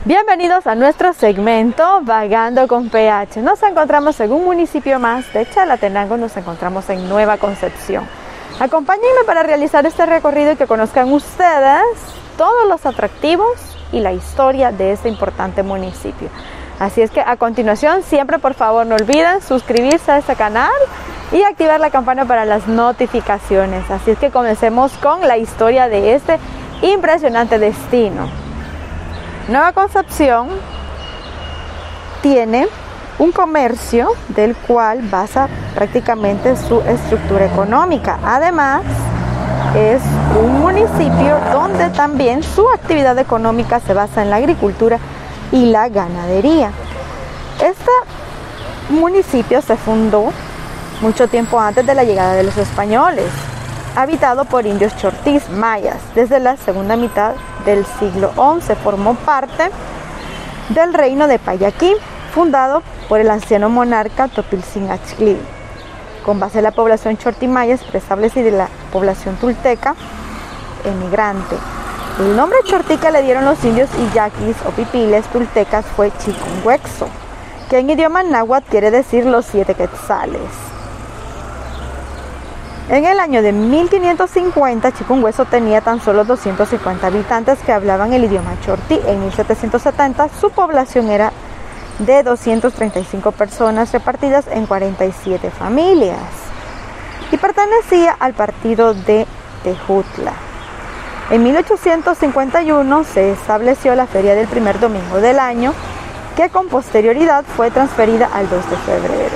Bienvenidos a nuestro segmento Vagando con PH. Nos encontramos en un municipio más de Chalatenango, nos encontramos en Nueva Concepción. Acompáñenme para realizar este recorrido y que conozcan ustedes todos los atractivos y la historia de este importante municipio. Así es que a continuación, siempre por favor no olviden suscribirse a este canal y activar la campana para las notificaciones. Así es que comencemos con la historia de este impresionante destino. Nueva Concepción tiene un comercio del cual basa prácticamente su estructura económica. Además, es un municipio donde también su actividad económica se basa en la agricultura y la ganadería. Este municipio se fundó mucho tiempo antes de la llegada de los españoles, habitado por indios chortís mayas. Desde la segunda mitad del siglo XI formó parte del reino de Payaquí, fundado por el anciano monarca Topiltzin-Achclil. Con base en la población chortí maya establecida y la población tulteca emigrante. El nombre chortí que le dieron los indios y yaquis o pipiles tultecas fue Chikunguexo, que en idioma náhuatl quiere decir los 7 quetzales. En el año de 1550, Chikunguexo tenía tan solo 250 habitantes que hablaban el idioma chortí. En 1770, su población era de 235 personas repartidas en 47 familias y pertenecía al partido de Tejutla. En 1851 se estableció la feria del primer domingo del año, que con posterioridad fue transferida al 2 de febrero.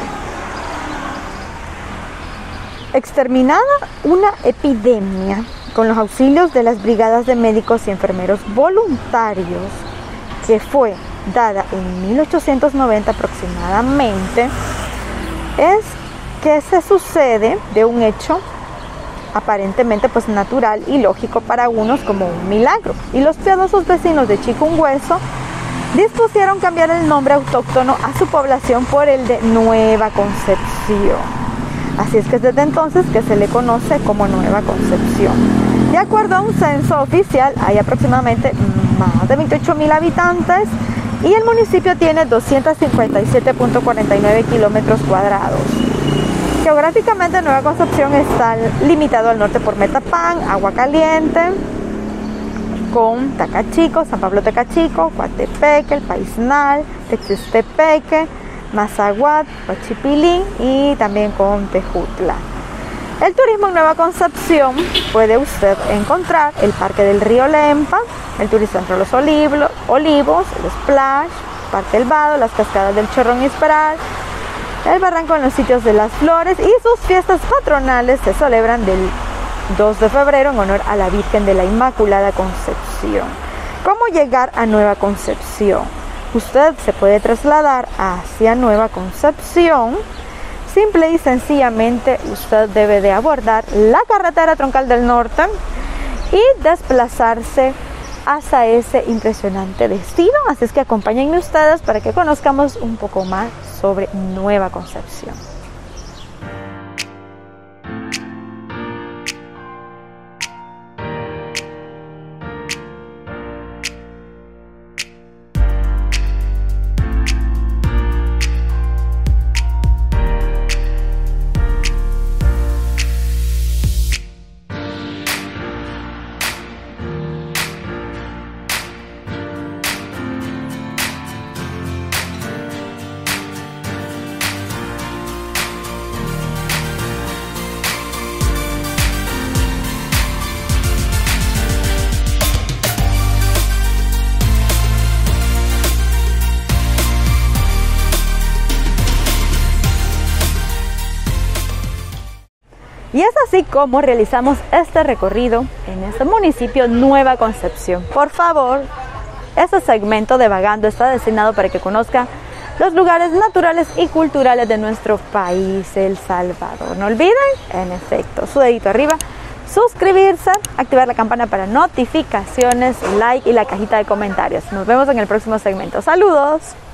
Exterminada una epidemia con los auxilios de las brigadas de médicos y enfermeros voluntarios, que fue dada en 1890 aproximadamente, es que se sucede de un hecho aparentemente pues natural y lógico para unos como un milagro, y los piadosos vecinos de Chikunguexo dispusieron cambiar el nombre autóctono a su población por el de Nueva Concepción. Así es que desde entonces que se le conoce como Nueva Concepción. De acuerdo a un censo oficial, hay aproximadamente más de 28,000 habitantes y el municipio tiene 257.49 kilómetros cuadrados. Geográficamente, Nueva Concepción está limitado al norte por Metapán, Agua Caliente, con Tacachico, San Pablo Tecachico, Coatepeque, El Paisnal, Texistepeque, Mazahuat, Huachipilín y también con Tejutla. El turismo en Nueva Concepción puede usted encontrar el Parque del Río Lempa, el Turicentro Los Olivos, el Splash, Parque El Vado, las Cascadas del Chorrón y Esperal, el Barranco en los Sitios de las Flores, y sus fiestas patronales se celebran del 2 de febrero en honor a la Virgen de la Inmaculada Concepción. ¿Cómo llegar a Nueva Concepción? Usted se puede trasladar hacia Nueva Concepción. Simple y sencillamente usted debe de abordar la carretera troncal del norte y desplazarse hasta ese impresionante destino. Así es que acompáñenme ustedes para que conozcamos un poco más sobre Nueva Concepción. Y es así como realizamos este recorrido en este municipio Nueva Concepción. Por favor, este segmento de Vagando está destinado para que conozcan los lugares naturales y culturales de nuestro país, El Salvador. No olviden, en efecto, su dedito arriba, suscribirse, activar la campana para notificaciones, like y la cajita de comentarios. Nos vemos en el próximo segmento. ¡Saludos!